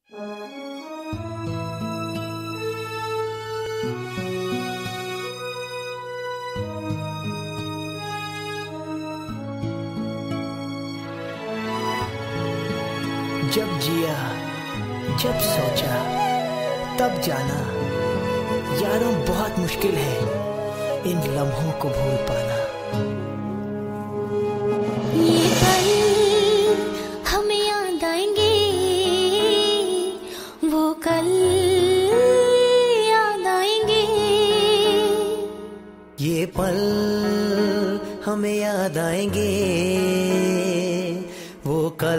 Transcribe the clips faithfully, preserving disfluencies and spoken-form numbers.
जब जिया, जब सोचा, तब जाना, यारों बहुत मुश्किल है इन लम्हों को भूल पाना। ये पल हमें याद आएंगे, वो कल याद आएंगे। ये पल हमें याद आएंगे, वो कल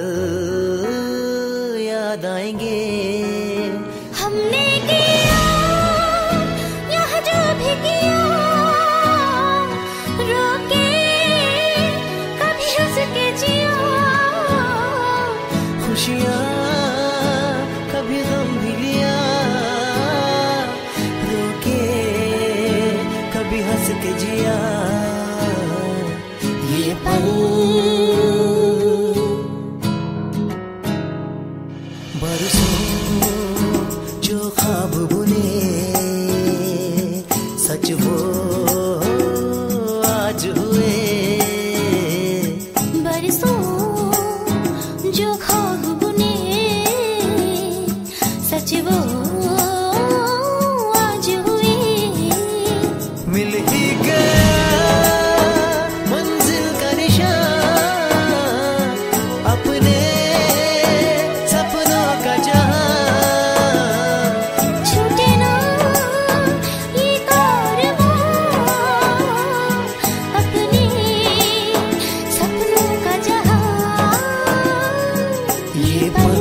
याद आएंगे। हमने किया यहाँ जो भी किया, रोके कभी हंस के जिया। खुशियाँ कभी गम भी लिया, रोके कभी हंस के जिया। ये पल बरसों जो ख्वाब बुने, सच वो आज हुए। बरसों जो ख्वाब बुने, सच वो आज हुए। मिल ही गया मंजिल का निशान, अपने सपनों का जहां। छूटे ना ये कारवां, अपने सपनों का जहां। ये पल